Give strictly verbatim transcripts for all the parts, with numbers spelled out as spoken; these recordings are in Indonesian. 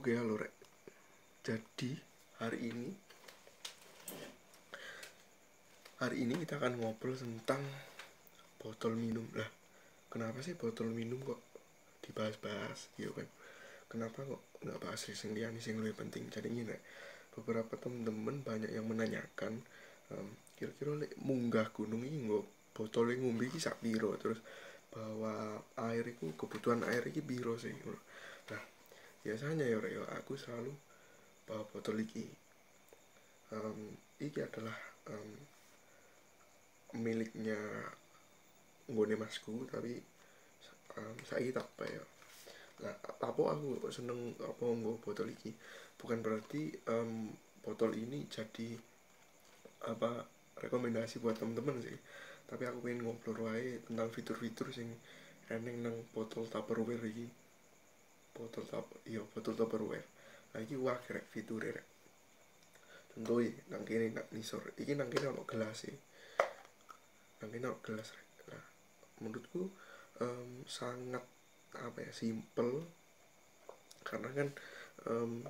Oke, halo Rek. Jadi hari ini hari ini kita akan ngobrol tentang botol minum. Lah, kenapa sih botol minum kok dibahas-bahas gitu kan? Kenapa kok nggak bahas sing liyane sing lebih penting? Jadi ini Rek, beberapa temen-temen banyak yang menanyakan um, kira-kira lek munggah gunung ini nggak botol ngombe iki sak piro, terus bahwa air itu kebutuhan air iki piro sih. Nah, biasanya ya Rek, ya aku selalu bawa botol iki. Um, iki adalah um, miliknya nggone masku, tapi um, saiki tak apa ya. Nah, apa aku seneng apa nggo botol iki? Bukan berarti um, botol ini jadi apa rekomendasi buat temen-temen sih. Tapi aku pengen ngobrol wae tentang fitur-fitur sing eneng nang botol Tupperware iki. Botol tap, iya botol Tupperware. Nah, iki wah kerek fitur rek. Tentu nang kene nak nisor. Iki nang kene ono gelas sih. Nang kene ono gelas rek. Nah, menurutku um, sangat apa ya, simple, karena kan um,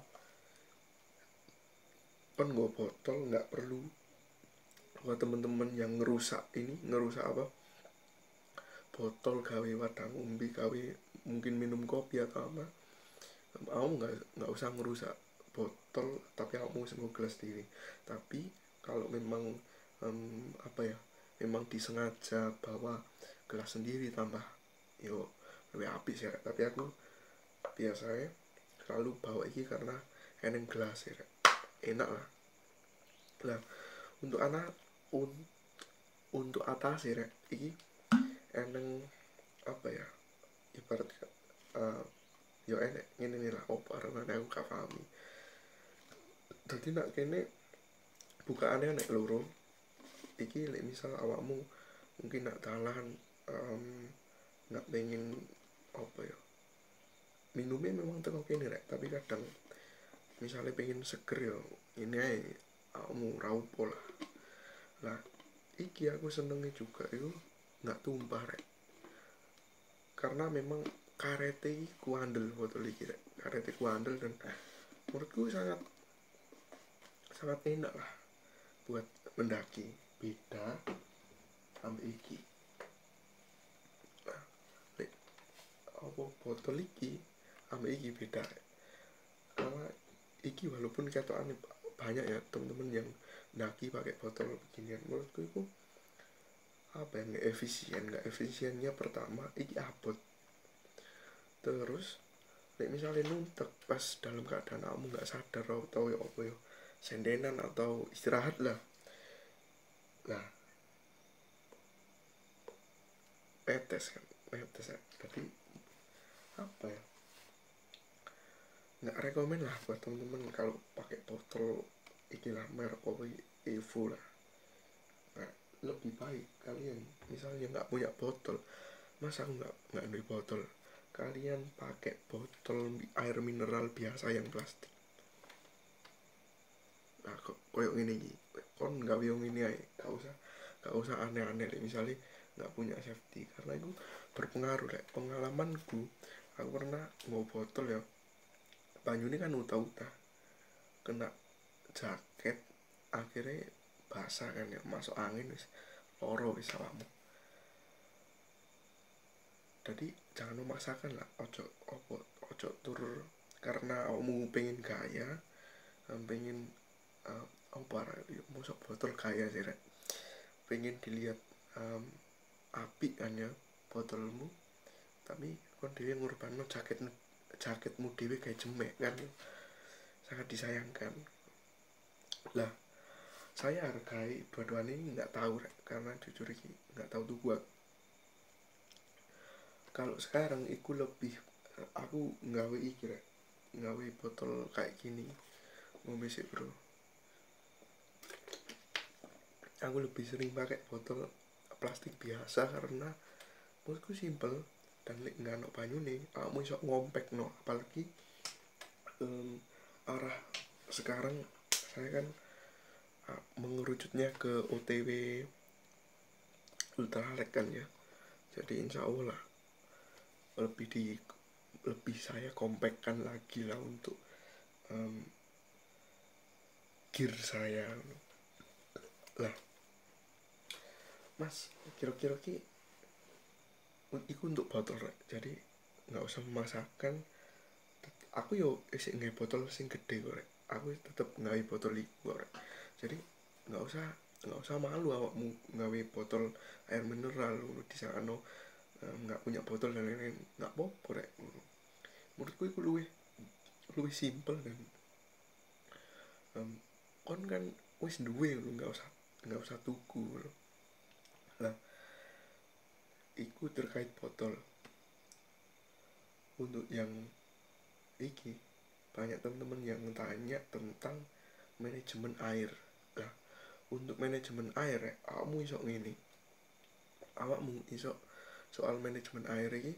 kan gue botol nggak perlu buat temen-temen yang ngerusak ini ngerusak apa botol gawe wadah umbi gawe mungkin minum kopi atau apa. Aku nggak nggak usah ngerusak botol, tapi aku mau semua gelas diri. Tapi kalau memang um, apa ya, memang disengaja bawa gelas sendiri tambah yo lebih apik sih. Tapi aku biasanya selalu bawa iki karena eneng gelas ya, enak lah. Lah, untuk anak un, untuk atas ya iki eneng apa ya, ibarat uh, yo enek ngene nih lah, opo arane aku gak paham. Dadi nak kene bukaane nek loro iki, lek misal awakmu mungkin nak dalan um, nak pengen apa ya, minumnya memang teko kene rek, tapi kadang misalnya pengen seger ya ini ae kamu raupo lah. Lah iki aku senengnya juga itu nggak tumpah rek, karena memang karete kuandel botol iki rek, karete kuandel dan menurutku sangat sangat enak lah buat mendaki. Beda sampai iki. Nah, lek apa botol iki sampai iki beda rek. Karena iki walaupun ketokane banyak ya temen-temen yang daki pakai botol beginian, menurutku itu apa yang nggak efisien. Nggak efisiennya pertama iki abot, terus nek misalnya nuntek pas dalam keadaan kamu nggak sadar atau ya apa ya sendenan atau istirahat lah, lah petes kan, petes ya. Jadi apa ya, nggak rekomen lah buat temen-temen kalau pakai botol ikilah merek apa Evo lah. Nah, lebih baik kalian misalnya nggak punya botol, masa aku nggak nggak beli botol, kalian pakai botol air mineral biasa yang plastik. Nah, kok koyok ini gini, kon nggak biong ini aja, nggak usah nggak usah aneh-aneh. Misalnya nggak punya safety, karena itu berpengaruh deh. Pengalamanku, aku pernah mau botol ya, banyu ini kan utah-utah, kena jaket, akhirnya basah kan ya, masuk angin wis loro wis awakmu. Jadi jangan memaksakan lah, ojo opo ojo tur karena kamu pengen gaya, pengen uh, apa ya, musok botol gaya sih rek, pengen dilihat um, apik kan ya botolmu, tapi kon dhewe ngorbanno jaket jaketmu dhewe kayak jemek kan, sangat disayangkan. Lah saya hargai dua-duanya ini nggak tahu rek, karena jujur ini nggak tahu tuh gua. Kalau sekarang iku lebih aku nggawe iki rek, nggawe botol kayak gini ngombe sih bro. Aku lebih sering pakai botol plastik biasa karena menurutku simple, dan lek nggak ono banyu nih kamu iso ngompek no. Apalagi um, arah sekarang saya kan uh, mengerucutnya ke O T W ultralek kan ya, jadi insya Allah lebih di lebih saya kompakkan lagi lah untuk um, gear saya. Lah mas, kira-kira ki iku untuk botol rek, jadi nggak usah memaksakan. Aku yo isik nggak botol sing gede kok rek, aku tetep nggak botol iku rek. Jadi nggak usah nggak usah malu awakmu nggawe botol air mineral di sana, nggak um, punya botol dan lain-lain, nggak apa-apa rek. Menurutku itu luwih luwih simple dan um, kon kan wis duwe lu, nggak usah nggak usah tuku lah. Iku terkait botol. Untuk yang iki, banyak teman-teman yang tanya tentang manajemen air. Lah untuk manajemen air ya, awakmu iso ngene, awakmu iso soal manajemen air ini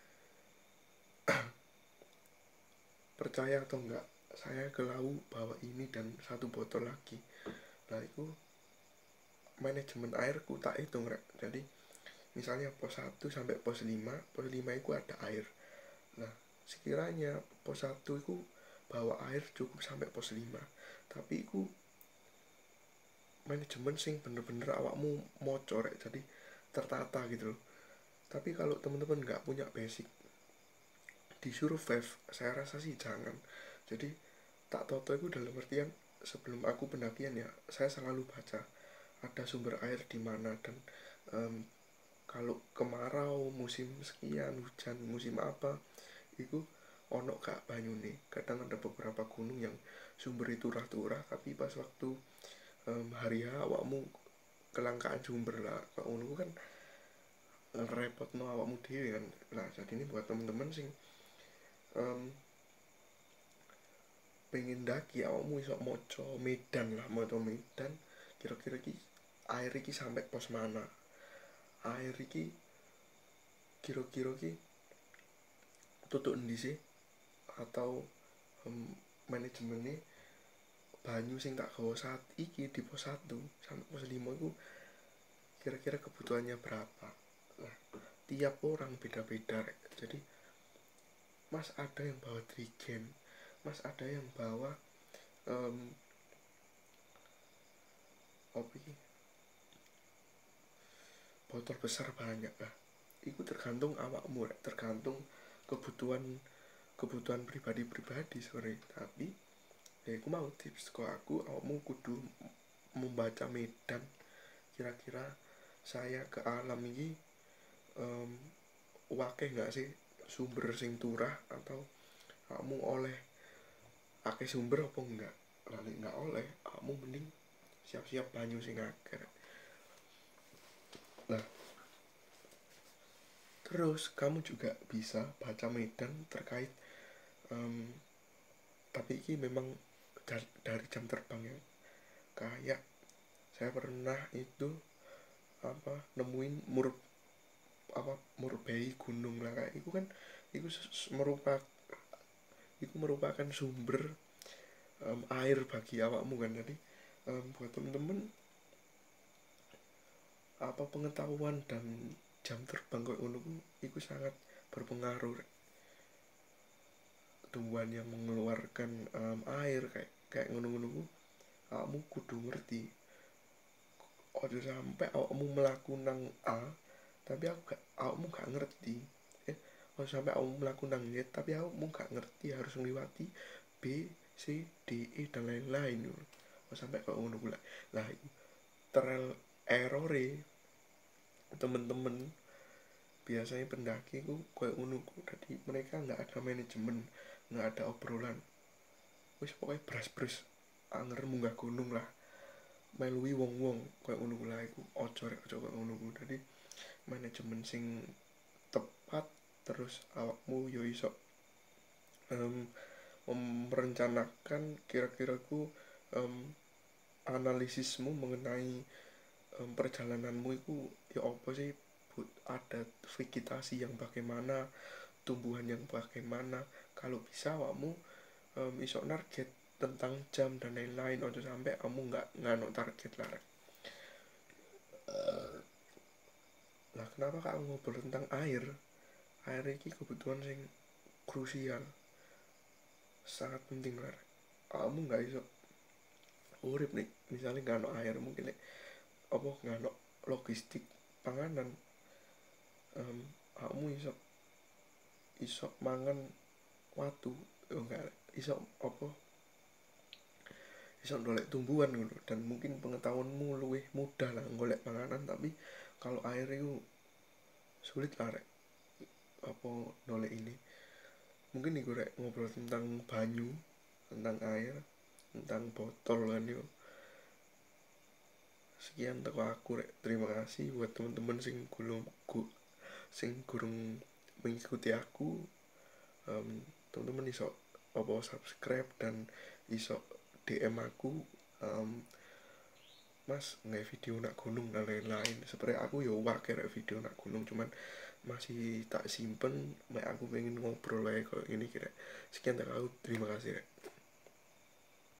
percaya atau enggak, saya kelau bawa ini dan satu botol lagi. Nah itu manajemen airku tak hitung rek. Jadi misalnya pos satu sampai pos lima, pos lima itu ada air. Nah sekiranya pos satu itu bawa air cukup sampai pos lima, tapi itu manajemen sing bener-bener awakmu moco rek, jadi tertata gitu loh. Tapi kalau teman-teman nggak punya basic, disuruh wave, saya rasa sih jangan. Jadi tak toto itu dalam artian sebelum aku pendakian ya, saya selalu baca ada sumber air di mana, dan um, kalau kemarau musim sekian, hujan musim apa, itu ono gak banyune. Kadang ada beberapa gunung yang sumber itu turah-turah, tapi pas waktu um, hari ha awakmu kelangkaan sumber lah, kalau ngono kan repot no awakmu dhewe kan. Nah jadi ini buat temen-temen sing um, pengen daki, awakmu iso moco medan lah, moco medan kira-kira ki air iki sampai pos mana, air iki kira-kira ki tutuk endi sih, atau um, manajemennya banyu sing tak gawa saat iki di pos satu sampai pos lima itu kira-kira kebutuhannya berapa. Nah tiap orang beda-beda rek. Jadi mas ada yang bawa trigen, mas ada yang bawa um, apa botol besar banyak lah. Itu tergantung awakmu rek, tergantung kebutuhan kebutuhan pribadi-pribadi sore. Tapi ya aku mau tips kok aku, awakmu kudu membaca medan. Kira-kira saya ke alam ini um, wakeh nggak sih sumber sing turah, atau kamu oleh akeh sumber apa enggak. Lalu nggak oleh, kamu mending siap-siap banyu sing akeh. Nah terus kamu juga bisa baca medan terkait um, tapi ini memang dari, dari jam terbang ya. Kayak saya pernah itu apa nemuin mur apa murbei gunung lah, kayak itu kan itu merupakan itu merupakan sumber um, air bagi awakmu kan. Jadi um, buat temen-temen apa pengetahuan dan jam terbang kok ngono itu sangat berpengaruh. Tumbuhan yang mengeluarkan um, air kayak kayak ngono-ngono, awakmu kudu ngerti. Ojo sampai awakmu melaku nang A tapi aku gak, awakmu gak ngerti. Eh, ojo sampai awakmu melaku nang Z tapi awakmu gak ngerti harus melewati B, C, D, E dan lain-lain. Ojo sampai kok ngono pula. Lah trial errore temen-temen biasanya pendaki ku kayak ngono. Jadi mereka nggak ada manajemen, nggak ada obrolan, wis pokoknya bras-bras anger munggah gunung lah, melui wong-wong kayak ngono lah. Iku ojo rek, ojo kayak ngono. Jadi manajemen sing tepat, terus awakmu yo iso um, merencanakan kira-kira ku um, analisismu mengenai um, perjalananmu itu ya apa sih, ada vegetasi yang bagaimana, tumbuhan yang bagaimana. Kalau bisa awakmu um, iso target tentang jam dan lain-lain. Ojo sampai kamu nggak nganuk target lah. Uh, lah kenapa kamu ngobrol tentang air? Air ini kebutuhan yang krusial, sangat penting lah. kamu nggak iso urip nih misalnya nggak ono air, mungkin nek apa nggak ono logistik panganan, um, kamu iso iso mangan watu, oh enggak iso apa iso golek tumbuhan ngono, dan mungkin pengetahuanmu luwih mudah lah golek panganan. Tapi kalau air itu sulit lah rek apa golek ini. Mungkin iku rek ngobrol tentang banyu, tentang air, tentang botol kan yo. Sekian teko aku rek. Terima kasih buat teman-teman sing gulung gu, sing gurung mengikuti aku. Um, teman-teman iso apa subscribe dan iso D M aku, um, mas nggak video nak gunung dan lain-lain. Seperti aku ya wakil video nak gunung, cuman masih tak simpen. Mek aku pengen ngobrol lagi kalau ini kira. Sekian tak aku, terima kasih rek.